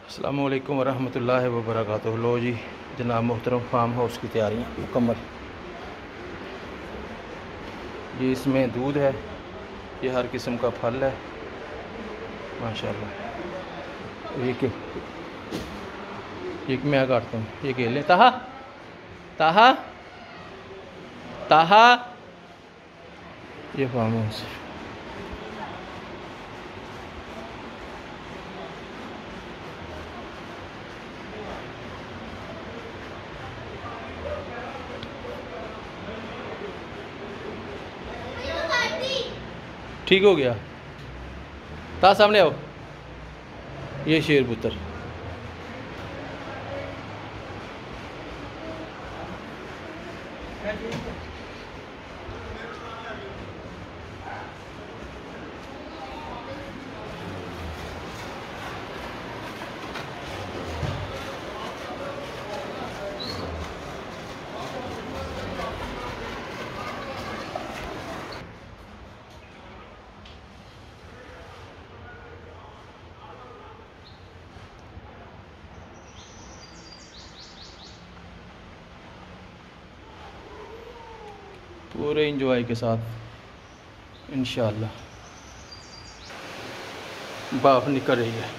अस्सलामु अलैकुम वरहमतुल्लाहि वबरकातुहू। लो जी जनाब मोहतरम, फार्म हाउस की तैयारियाँ मुकम्मल। ये इसमें दूध है, ये हर किस्म का फल है माशाल्लाह। ये मैं काटता हूँ, ये केले। ताहा ताहा ताहा, ये फार्म हाउस। ठीक हो गया। ता सामने आओ, ये शेर पुत्र। पूरे इंजॉय के साथ इंशाअल्लाह बाफ निकल रही है।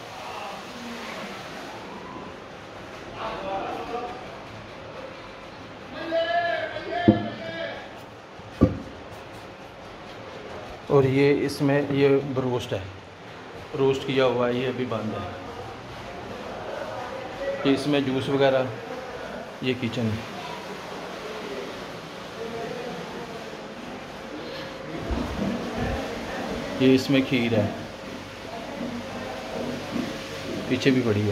और ये इसमें ये रोस्ट है, रोस्ट किया हुआ है, ये अभी बंद है। ये इसमें जूस वगैरह, ये किचन है। ये इसमें खीर है, पीछे भी पड़ी है।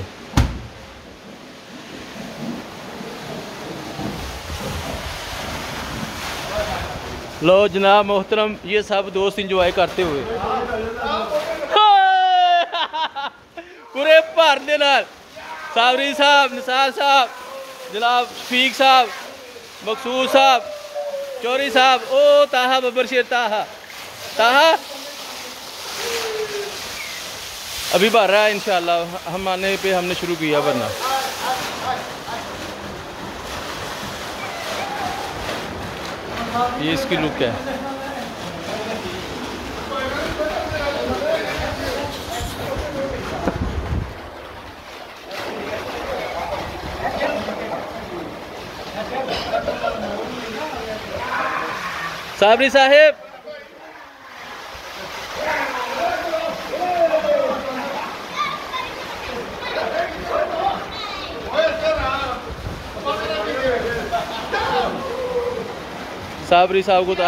लो जनाब मोहतरम, ये सब दोस्त इंजॉय करते हुए पूरे भर दे नाल। सावरी साहब, निसार साहब, जनाब शफीक साहब, मकसूद साहब, चौरी साहब, ओ ताहा बब्बर शेर ताहा ताहा अभी भर रहा है इंशाल्लाह। हम आने पे हमने शुरू किया भरना। ये इसकी लुक है। साबरी साहेब, साबरी साहब को तो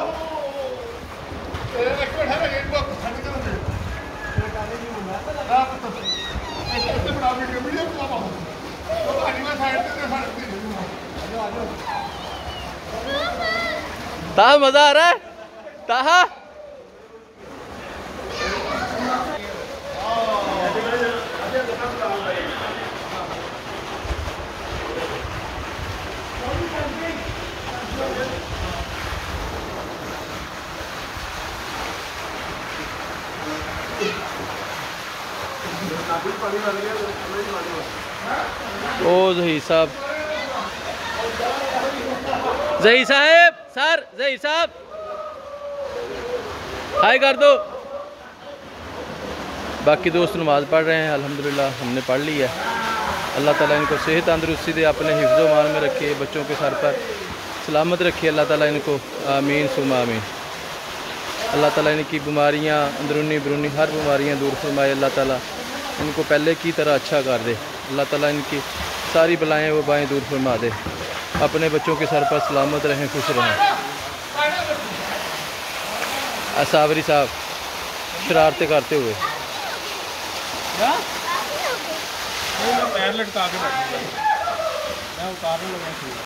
ताहा मजा आ रहा है। ताहा ओ जही साहब, जही साहब, सर जही साहब हाय कर दो। बाकी दोस्त नमाज़ पढ़ रहे हैं, अल्हम्दुलिल्लाह हमने पढ़ ली है। अल्लाह ताला इनको सेहत तंदरुस्ती दे, अपने हिफ्ज़ो मान में रखे, बच्चों के सर पर सलामत रखे अल्लाह ताला इनको, आमीन सुमा आमीन। अल्लाह ताला इनकी बीमारियां, अंदरूनी बरूनी हर बीमारियां दूर फरमाए। अल्लाह ताला इनको पहले की तरह अच्छा कर दे। अल्लाह ताला इनकी सारी बलाएँ वबाएँ दूर फरमा दे। अपने बच्चों के सर पर सलामत रहें, खुश रहें। सावरी साहब शरारतें करते हुए पैर लटका के बैठे, मैं उतारने लगा।